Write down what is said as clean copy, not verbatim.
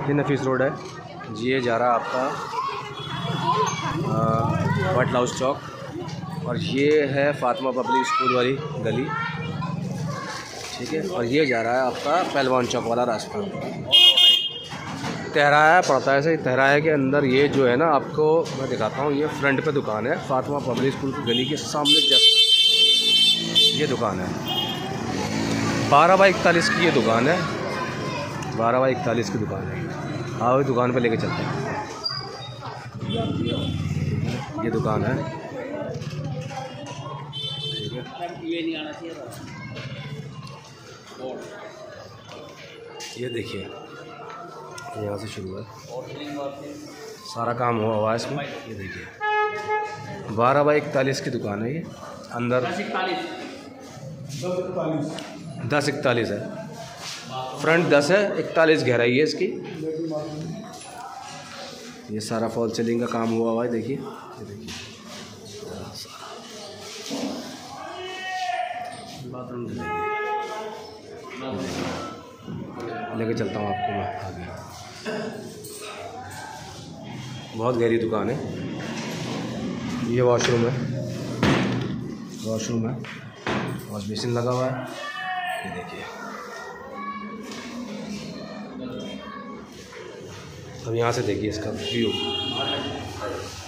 ये नफीस रोड है, ये जा रहा है आपका व्हाइट हाउस चौक, और ये है फातिमा पब्लिक स्कूल वाली गली, ठीक है। और ये जा रहा है आपका पहलवान चौक वाला रास्ता। तहराया पड़ता है, ऐसे तहराया के अंदर ये जो है ना, आपको मैं दिखाता हूँ। ये फ्रंट पे दुकान है फातिमा पब्लिक स्कूल की गली के सामने, जस्ट ये दुकान है। 12/41 की ये दुकान है, 12/41 की दुकान है। आओ दुकान पे लेके चलते हैं। ये दुकान है, ठीक है। ये देखिए, यहाँ से शुरू है, सारा काम हुआ है इसमें। ये देखिए 12/41 की दुकान है। ये अंदर 10/41 है, फ्रंट 10 है, 41 गहराई है इसकी। ये सारा फॉल सीलिंग का काम हुआ है, देखिए। ये देखिए बाथरूम लेके चलता हूँ आपको मैं आगे। बहुत गहरी दुकान है। ये वॉशरूम है, वॉश बेसिन लगा हुआ है। ये देखिए, अब यहाँ से देखिए इसका व्यू।